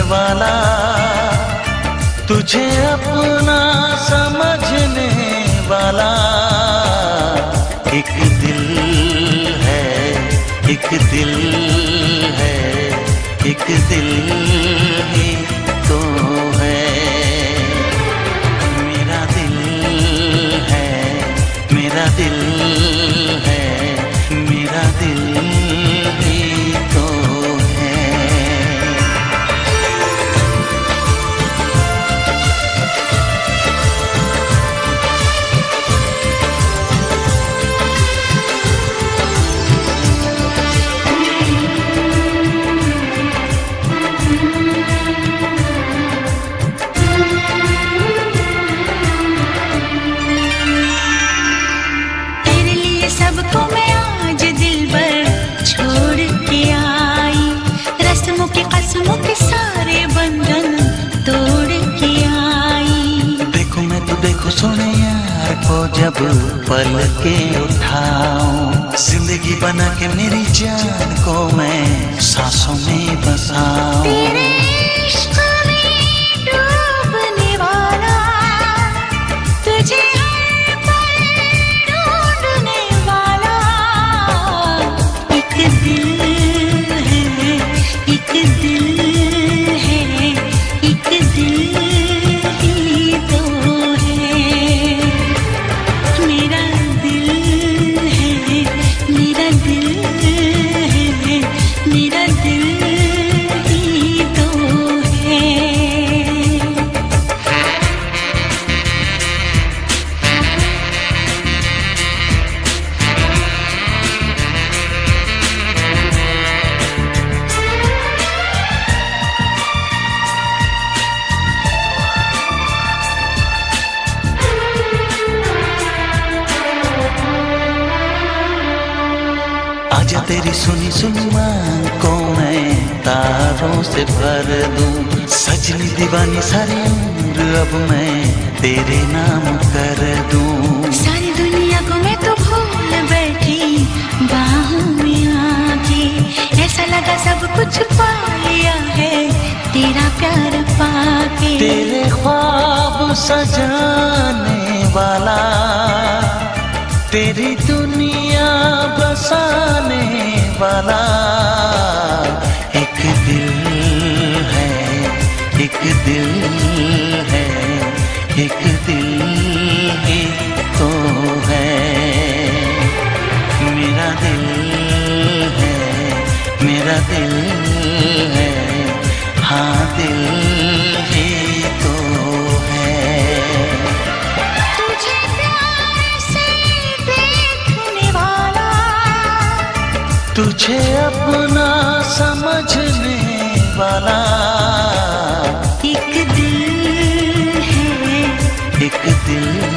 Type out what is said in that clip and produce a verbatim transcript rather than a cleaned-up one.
वाला, तुझे अपना समझने वाला। एक दिल है, एक दिल है, एक दिल ही तो है। मेरा दिल है, मेरा दिल है, मेरा दिल ही तो है। सबको मैं आज दिल भर छोड़ के आई, रस्मों के कस्मों के सारे बंधन तोड़ के आई। देखो मैं तो देखो सोने यार को जब पल के उठाऊं, जिंदगी बना के मेरी जान को मैं सांसों में बसाऊं। तेरे इश्क में डूबने वाला, तुझे आजा तेरी सुनी सुनी मांग को मैं तारों से भर दूं, सजनी दीवानी सारी उम्र अब मैं तेरे नाम कर दूं। सारी दुनिया को मैं तो भूल बैठी बाहों में आके, ऐसा लगा सब कुछ पा लिया है तेरा प्यार पाके। तेरे ख्वाब सजाने वाला, तेरी दुनिया बसाने वाला। एक दिल है, एक दिल है, एक दिल ही तो है। मेरा दिल है, मेरा दिल है, हाँ दिल ही तो है। तुझे प्यार से देखने वाला, तुझे अपना समझने वाला। एक दिल है, एक दिल